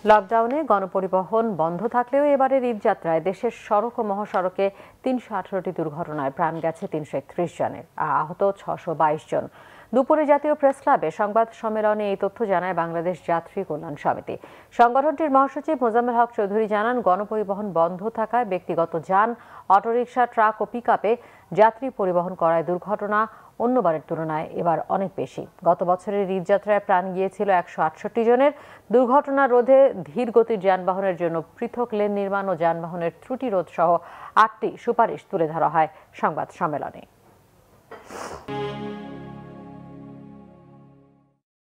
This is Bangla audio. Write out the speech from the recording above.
লকডাউনে গণপরিবহন বন্ধ থাকলেও এবারের ঈদযাত্রায় দেশের সড়ক ও মহাসড়কে ৩১৮টি দুর্ঘটনায় প্রাণ গেছে ৩৩১ জনের, আহত ৬২২ জন। দুপুরে জাতীয় প্রেস ক্লাবে সংবাদ সম্মেলনে এই তথ্য জানায় বাংলাদেশ যাত্রী কল্যাণ সমিতি। সংগঠনটির মহাসচিব মোজাম্মেল হক চৌধুরী জানান, গণপরিবহন বন্ধ থাকায় ব্যক্তিগত যান, অটোরিকশা, ট্রাক ও পিকআপে যাত্রী পরিবহন করায় দুর্ঘটনা অন্যবারের তুলনায় এবার অনেক বেশি। গত বছরের ঈদযাত্রায় প্রাণ গিয়েছিল ১৬৮ জনের। দুর্ঘটনা রোধে ধীর গতির যানবাহনের জন্য পৃথক লেন নির্মাণ ও যানবাহনের ত্রুটি রোধ সহ ৮টি সুপারিশ তুলে ধরা হয় সংবাদ সম্মেলনে।